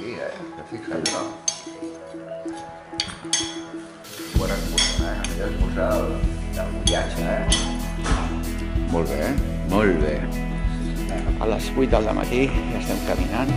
aquí, Fixa't, no? Bon esmorzar, millor esmorzar del viatge, Molt bé, molt bé. A les 8 del matí ja estem caminant.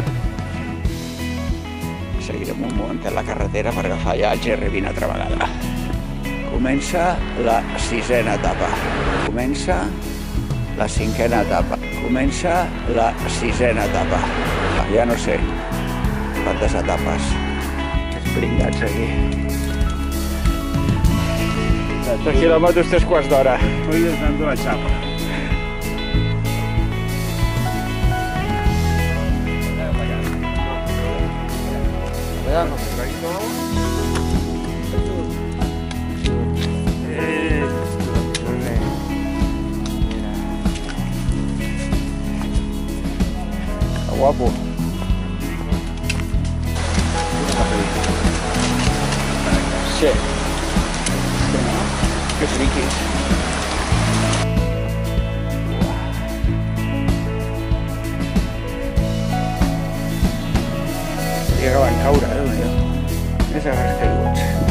Seguirem un moment a la carretera per agafar ja el GR20 altra vegada. Comença la 6ena etapa. Comença la 5ena etapa. Comença la 6ena etapa. Ja no sé quantes etapes. Pringats aquí. 3 quilòmetres, 3 quarts d'hora. Estoy dando la chapa. Guapo. Sí. Que friquis. Podria acabar en caure, Déu-n'hi-do. Més agarrs caiguts.